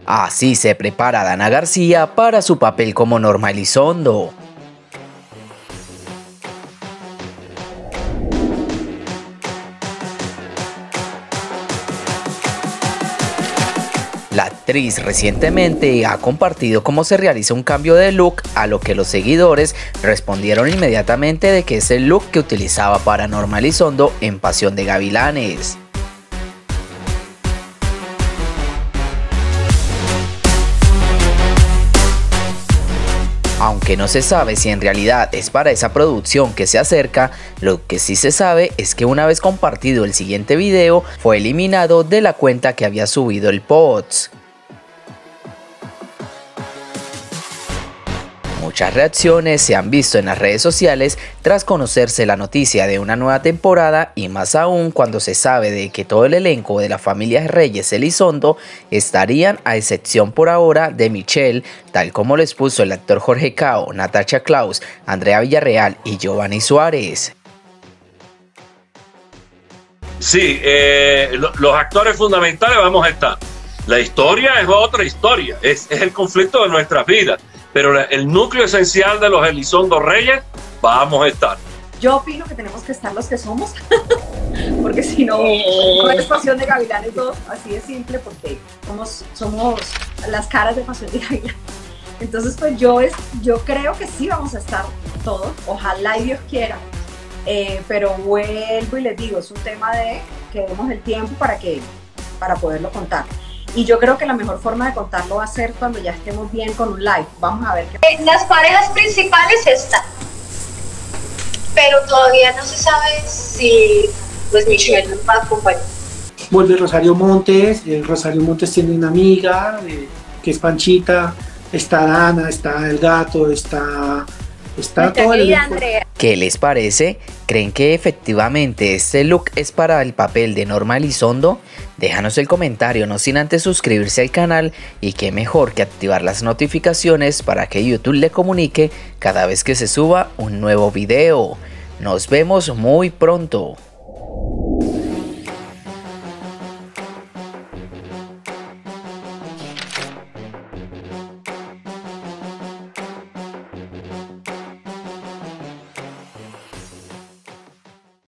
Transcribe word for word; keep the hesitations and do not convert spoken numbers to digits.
Así se prepara Dana García para su papel como Norma Elizondo. La actriz recientemente ha compartido cómo se realiza un cambio de look, a lo que los seguidores respondieron inmediatamente de que es el look que utilizaba para Norma Elizondo en Pasión de Gavilanes. Aunque no se sabe si en realidad es para esa producción que se acerca, lo que sí se sabe es que una vez compartido el siguiente video, fue eliminado de la cuenta que había subido el post. Muchas reacciones se han visto en las redes sociales tras conocerse la noticia de una nueva temporada, y más aún cuando se sabe de que todo el elenco de la familia Reyes Elizondo estarían, a excepción por ahora de Michelle, tal como lo expuso el actor Jorge Cao, Natasha Claus, Andrea Villarreal y Giovanni Suárez. Sí, eh, lo, los actores fundamentales vamos a estar. La historia es otra historia, es, es el conflicto de nuestras vidas. Pero el núcleo esencial de los Elizondo Reyes, vamos a estar. Yo opino que tenemos que estar los que somos, porque si no, no es Pasión de Gavilanes dos, así de simple, porque somos, somos las caras de Pasión de Gavilanes. Entonces, pues yo, es, yo creo que sí vamos a estar todos, ojalá y Dios quiera, eh, pero vuelvo y les digo, es un tema de que demos el tiempo para, que, para poderlo contar. Y yo creo que la mejor forma de contarlo va a ser cuando ya estemos bien con un live. Vamos a ver qué... Las parejas principales están, pero todavía no se sabe si pues Michelle nos va a acompañar. Vuelve Rosario Montes. eh, Rosario Montes tiene una amiga eh, que es Panchita, está Dana, está el gato, está... Está todo el Andrea. ¿Qué les parece? ¿Creen que efectivamente este look es para el papel de Norma Elizondo? Déjanos el comentario, no sin antes suscribirse al canal, y qué mejor que activar las notificaciones para que YouTube le comunique cada vez que se suba un nuevo video. Nos vemos muy pronto.